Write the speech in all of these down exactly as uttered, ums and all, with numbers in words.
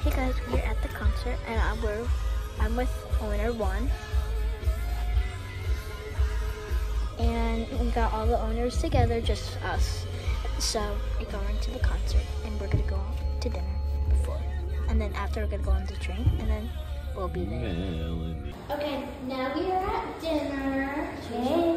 Hey guys, we're at the concert and I'm, we're, I'm with owner one. And we got all the owners together, just us. So we're going to the concert and we're gonna go to dinner before. And then after we're gonna go on the train and then we'll be there. Okay, now we are at dinner. Okay.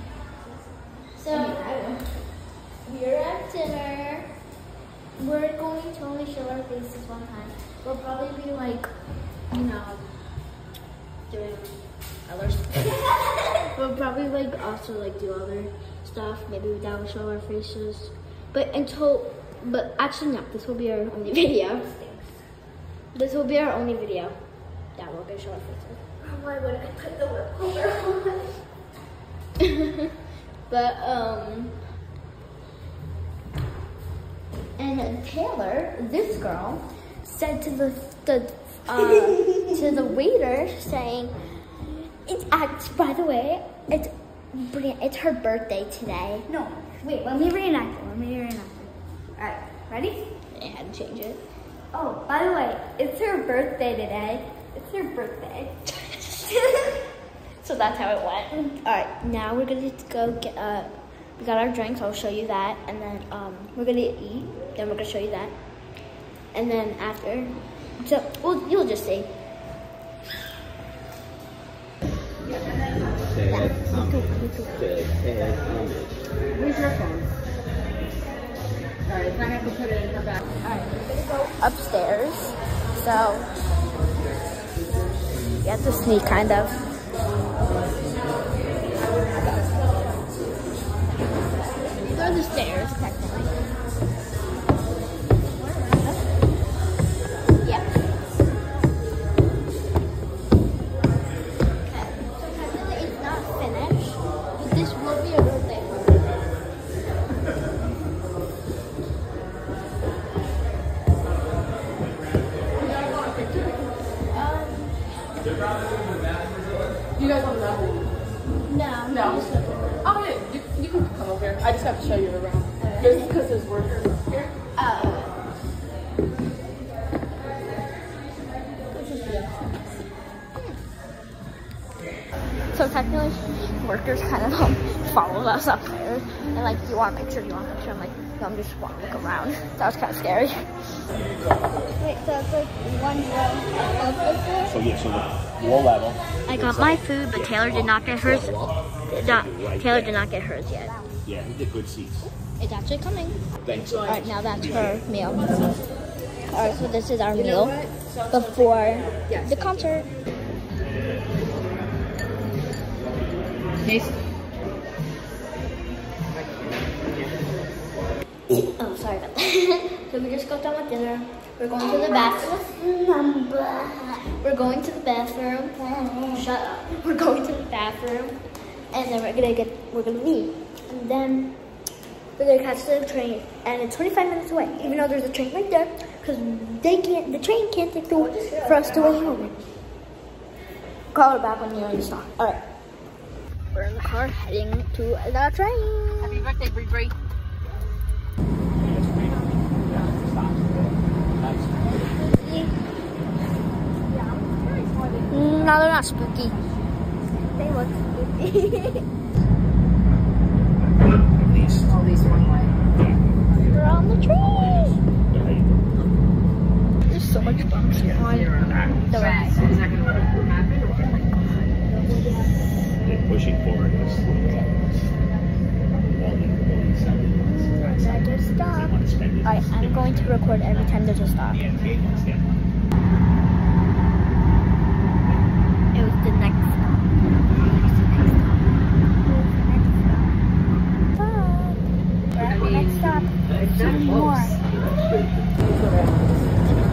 So we're at dinner. We're going to only show our faces one time. We'll probably be like, you know, doing other stuff. We'll probably like also like do other stuff. Maybe that will show our faces. But until, but actually no, this will be our only video. This will be our only video that we're gonna show our faces. Why would I put the lip holder on? But um. And Taylor, this girl, said to the, the uh, to the waiter, saying, "It's act. By the way, it's it's her birthday today." No, wait. Let me reenact it. Let me reenact it. All right, ready? I had to change it. Oh, by the way, it's her birthday today. It's her birthday. So that's how it went. All right, now we're gonna go get. Uh, we got our drinks. I'll show you that, and then um, we're gonna eat. Then we're gonna show you that, and then after, so well, you'll just see. Where's your phone? All right, then I have to put it in her bag. All right, we're gonna go upstairs. So you have to sneak, kind of. These are the stairs, technically. You guys want to know? No. No. Oh yeah, you, you can come over here. I just have to show you around. There's because there's workers up here. Oh. So technically, workers kind of um, follow us up there. And like, do you want a picture? Do you want a picture? I'm like, no, I'm just want to look around. That was kind of scary. Wait, so it's like one row of So yeah, so the wall level. I got my food, but Taylor did not get hers. Did not, Taylor did not get hers yet. Yeah, we did good seats. It's actually coming. Thanks. All right, now that's her meal. All right, so this is our meal before the concert. Oh, sorry about that. So we just got done with dinner. We're going to the bathroom. We're going to the bathroom. Shut up. We're going to the bathroom, and then we're gonna get. We're gonna leave, and then we're gonna catch the train. And it's twenty-five minutes away, even though there's a train right there, because they can't. The train can't take the for us to wait home. Call it back when you're in the stop. All right. We're in the car heading to the train. Happy birthday, Bree Bree. No, they're not spooky. They look spooky. At least. At least one way. We're on the train. There's so much bumps on the ride. Is that going to happen? They're pushing forward. There's a stop. Alright, I'm going to record every time there's a stop. It was the next stop. We're at the next stop. Two more.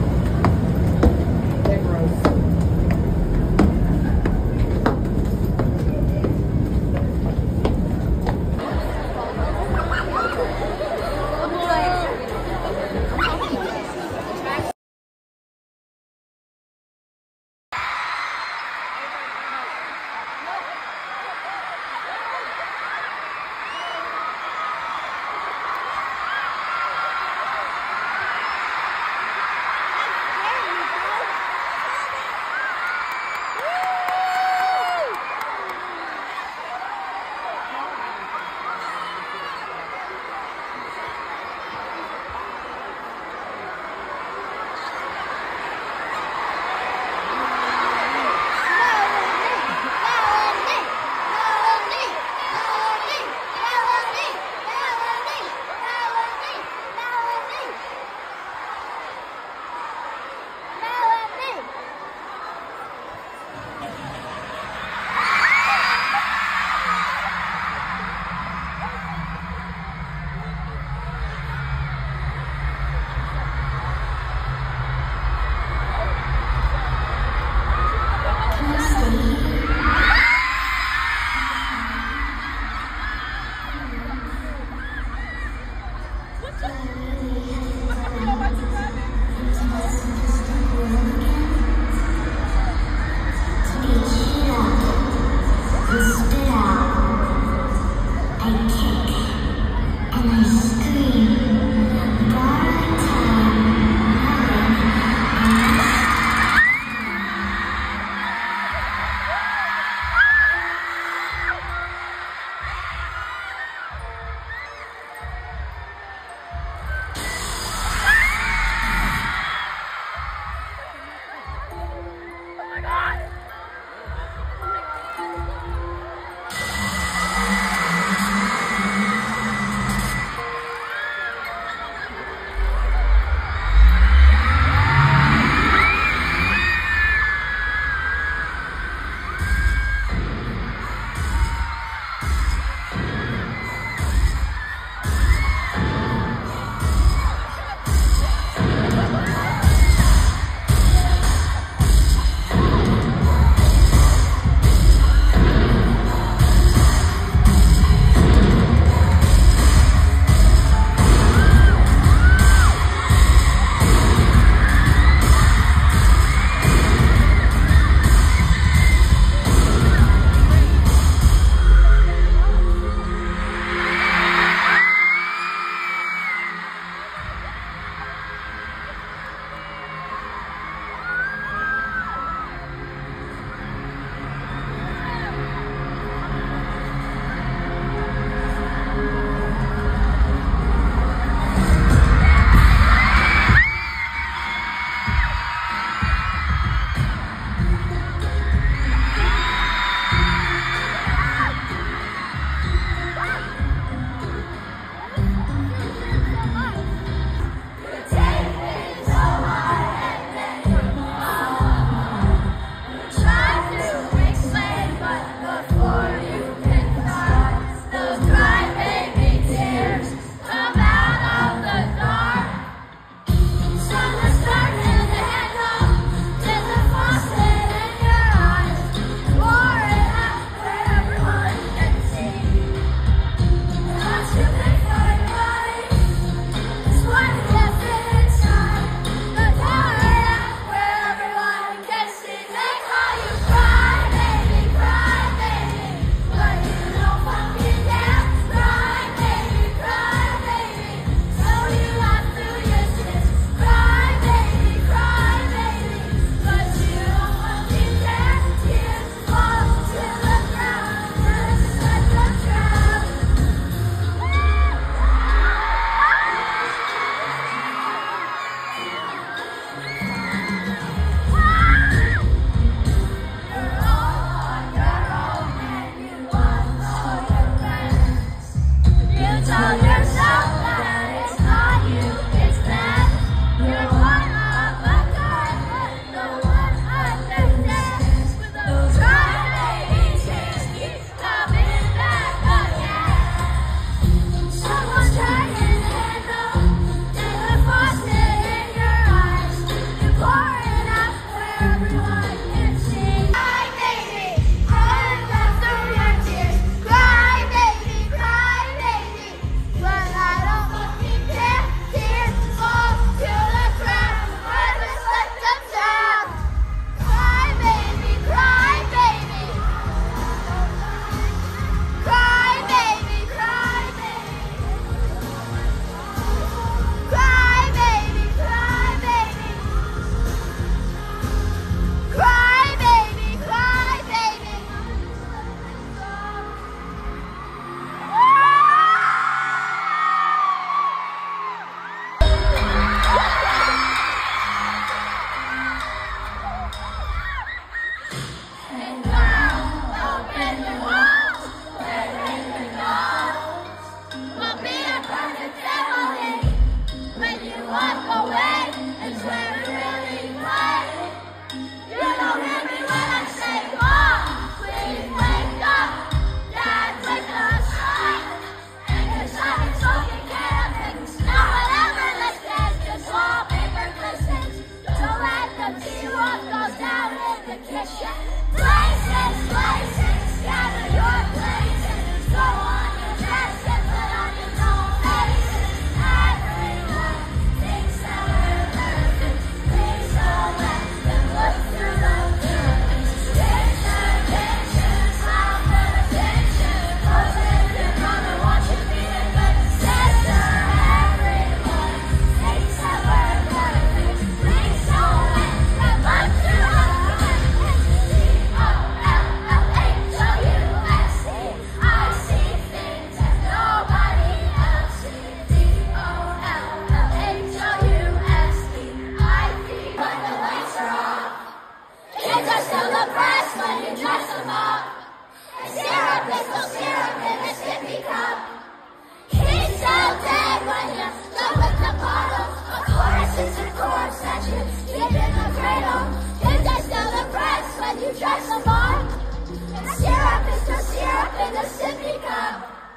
down in the kitchen. Places, places, gather your places. Go on your dress and put on your own faces. Everyone thinks that we're perfect. Please don't let them look through the curtains. Picture, picture, smile for the picture. Pose with your mother, watch you be a good sister. Everyone thinks that we're perfect. Please don't let them look through the curtains. C O L L H O U S E. I see things that nobody else sees. C O L L H O U S E. I see when the lights are off. Kids are still depressed when you dress them up. And syrup is still syrup in a sippy cup. He's so dead when you're done with the bottle. A chorus is a chorus that you keep in the cradle. Kids are still depressed when you dress them up. And syrup is still syrup in a sippy cup.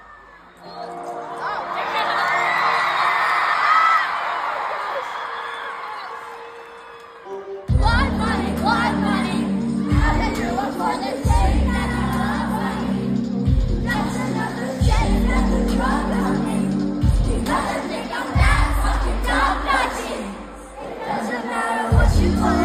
Blood money, blood money. How did you look for this thing that I love money? That's another shame that the drug on me. You better think I'm that fucking dumb nutsy. It doesn't matter what you call